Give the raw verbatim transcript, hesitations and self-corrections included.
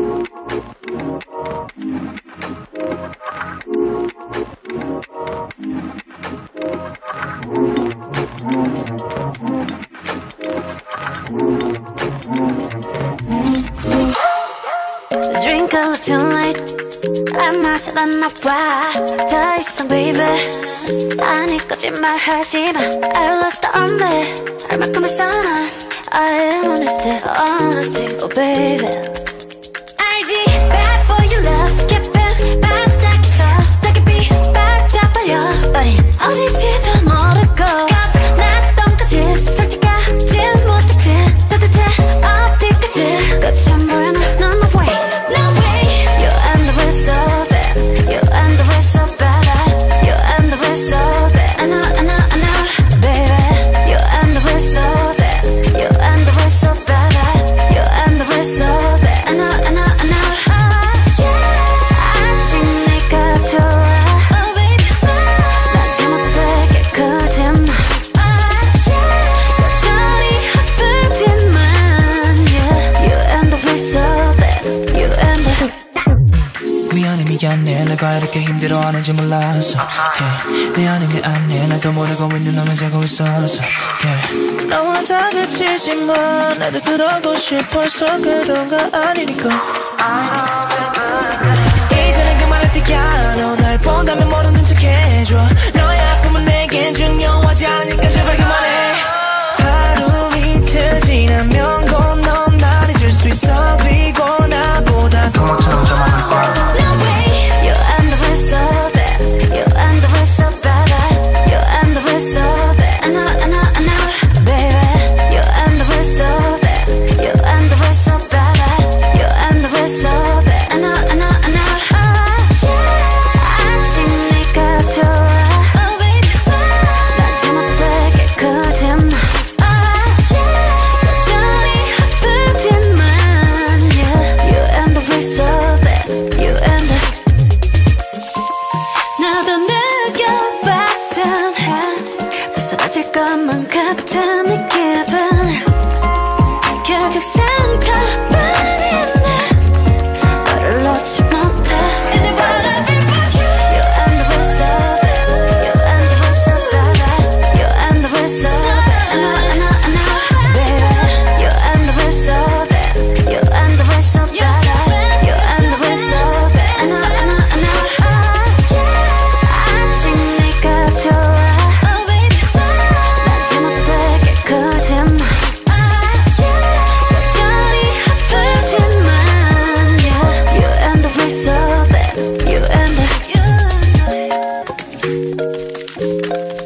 Drink a little late 안 마셔도 나와 더 이상 baby 아니 거짓말하지마 I lost the army 얼마큼 했어 난 I am honesty, honesty, oh baby 알지 bad for your love 깊은 바닥에서 더 깊이 빠져버려버린 어디지도 모르고 겁났던 거짓 솔직하지 못했지 도대체 어디까지 끝이 안 보여 나 no way no way You and the way so bad You and the way so bad You and the way so bad I know I know I know baby You and the way so bad You and the way so bad You and the way so bad I know I know I know 아직 네가 좋아 Oh baby 나한테 못되게 거짓말 여전히 아프지만 Yeah You and the way so bad You and the 미안해 미안해 내가 이렇게 힘들어하는지 몰라서 yeah. 내 안에 내 안에 나도 모르고 왜 눈을 새고 있어서 yeah. 나와 다그치지만 나도 그러고 싶어서 그런 거 아니니까 이제는 그만할 때야 너 날 본다면 모르는 척 해줘 너의 아픔은 내겐 중요하지 않으니까 제발 그만해 하루 이틀 지나면 곧 넌 날 잊을 수 있어 그리고 나보다 더 멋진 남자 만날 거야 No way You and the way so bad You and the way so bad You and the way so bad I know I know I know baby You and the way so bad You and the way so bad You and the way so bad I know I know I know 아직 네가 좋아 Oh baby 나한테 못되게 거짓말 여전히 아프지만 Yeah You and the way so bad You and the 나도 느껴봤음 해 부스러질 것만 같은 이 기분 결국 상처뿐인데 너를 놓지 못해 And I wanna be with you You and the way so bad You and the way so bad You and the way so bad I know I know I know baby You and the way so bad You and the way so bad You and the way so bad I know I know I know 아직 네가 좋아 Oh baby 나한테 못되게 거짓말 여전히 아프지만 Yeah You and the way so bad You and the